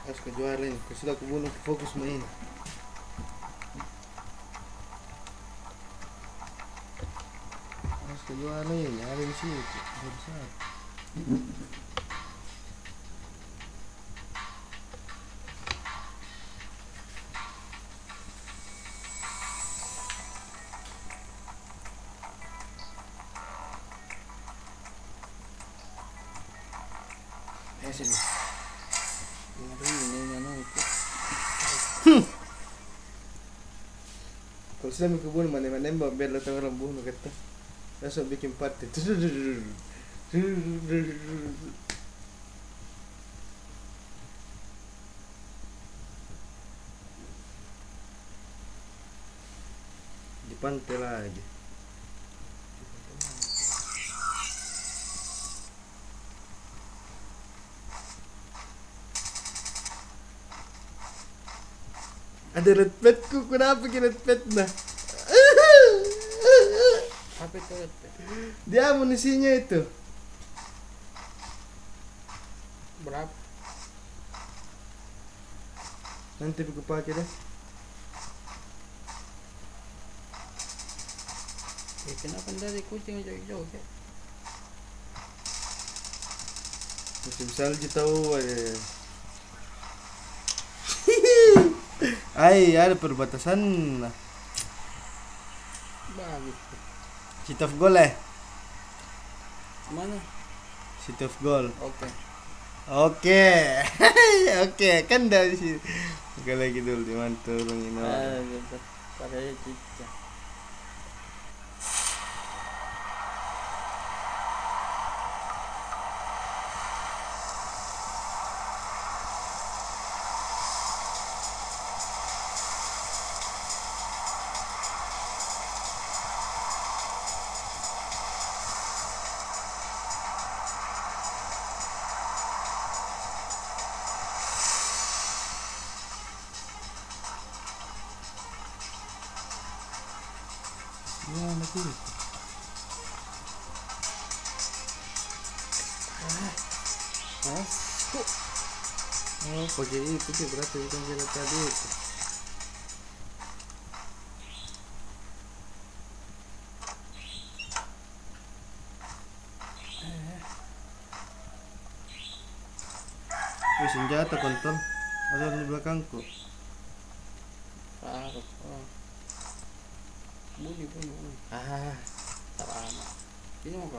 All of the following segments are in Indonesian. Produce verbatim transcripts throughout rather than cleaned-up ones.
Harus kejual ini. Kau sudah kubunuh, fokus main. Harus kejual ini, ada di sini. Tidak bisa. Eh sini. Ini mana itu? Kalau sudah mau bunuh mana-mana nembak biar lo tahu orang bunuh kata. Langsung bikin party. Di pantai lagi. Ada red petku, kenapa ke red pet nah? Apa itu red pet? Dia amunisinya itu. Berapa? Nanti aku pakai deh. Ya, kenapa dari kucing jauh-jauh ya? Masih bisa aja tahu ada. Ay, ada perbatasan. Bagus. City of Gold eh. Mana? City of Gold. Oke. Oke. Oke, kan dari sini. Oke lagi dulu di mana turun ini. Ah, gitu. Padahal cica. Ya, mati. Masuk. Oh, pakai itu sih berarti bukan jalan tadi itu. Wih, senjata kontol. Ada di belakangku. Taruh. Oh. Bunyi, bunyi, bunyi. Ah, terama. Ini apa?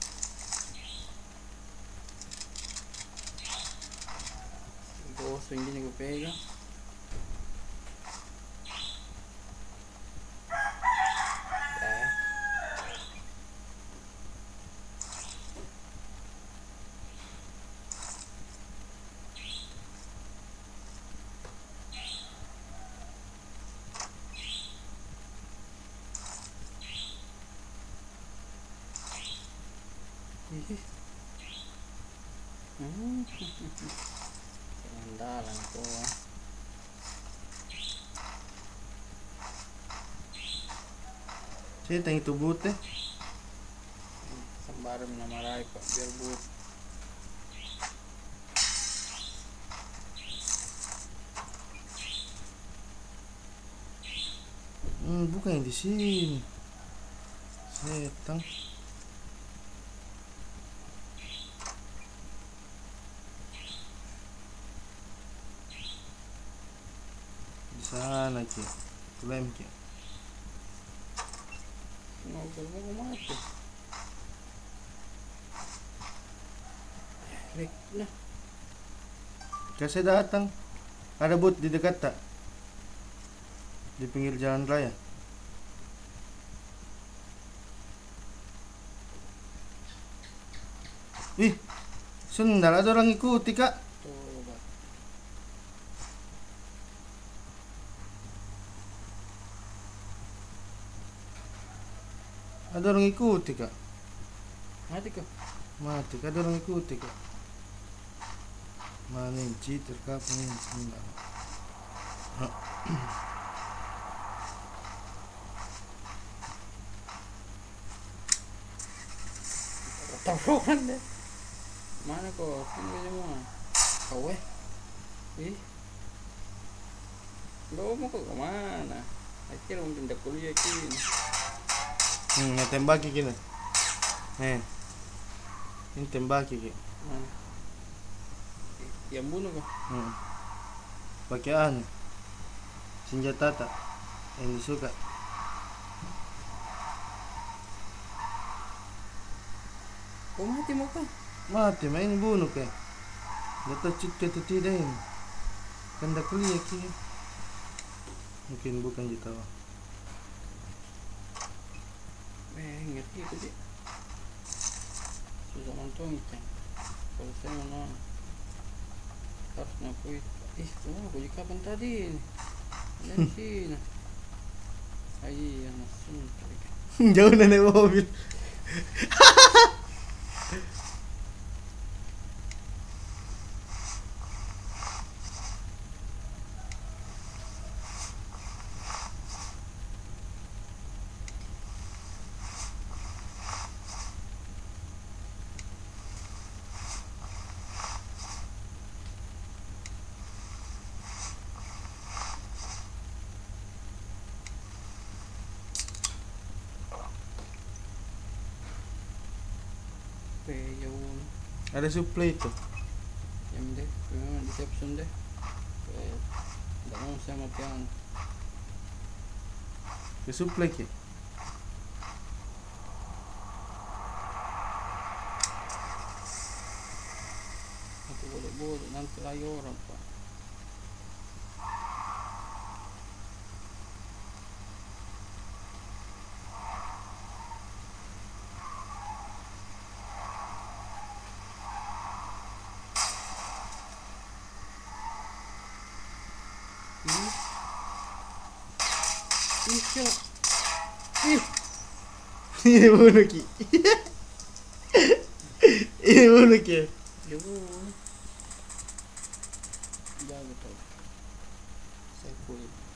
Gue swing gini gue pegang. Eh. Ih. Hmm. Andalan ko. Saya tanya itu bute. Sambaran na maray pa biar but. Hmm, bukan yang di sini. Setang. Di sana ki. Klaim ki. Ngobrol mo kumati. Rek na. Kasi datang. Ada booth di dekat tak? Di pinggir jalan raya. Ih, sendal ada orang ikuti kak. Coba. Ada orang ikuti kak. Mati ko. Mati, ada orang ikuti kak. Mana yang cheater kak? Ini sendal. Taruhan deh. Mana ko? Sino mo? Kawe. Ih, bawa mau ke kemana? Akhirnya mungkin tidak kuliah kini. Hmm, ya tembaki gini. Eh. Ini tembaki ki. Mana? Yang bunuh kok? Hmm. Pakai anu. Senjata tak yang disuka. Kau mati mau kah? Mati, main bunuh ke. Gak cut ke atau tidak ini. Kan dah kuliah ki. Mungkin bukan gitu. Eh, ngerti itu dia. Susah nonton ikan. Kalau saya mau nonton, harus ngakui. Ih, cuma aku di kapan tadi ini? Dari sini. Ayo, yang langsung kali. Jauh naik mobil. Eh, jauh. Ada supply itu. Yang deh, memang di caption deh. Eh, tidak mau saya mati yang. Ke supply ki. Aku boleh-boleh nanti lagi orang pak. Ih, ih, kira. Ih, Ini bunuh ki. Ini bunuh ki. jauh. Jago tuh. Saya kulit.